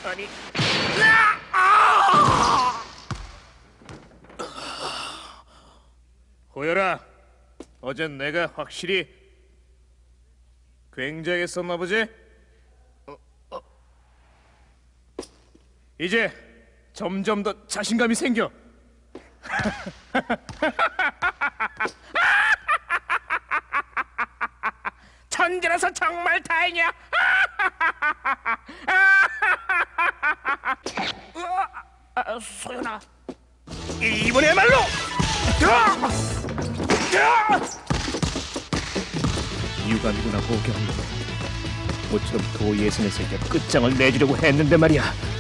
아니. 호열아, 어젠 내가 확실히 굉장했었나 보지? 이제 점점 더 자신감이 생겨. 천재라서 정말 다행이야. 소연아, 이번에말로 유관구나 보경. 모처럼 도예선에서 이제 끝장을 내주려고 했는데 말이야.